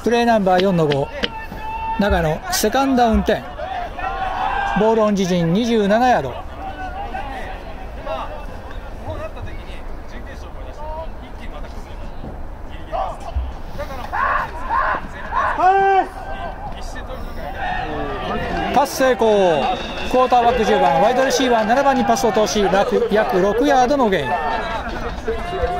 プレーナンバー4の5、長野セカンドダウン10、ボールオン自陣27ヤード。パス成功。クォーターバック10番ワイドレシーバー7番にパスを通し約6ヤードのゲイン。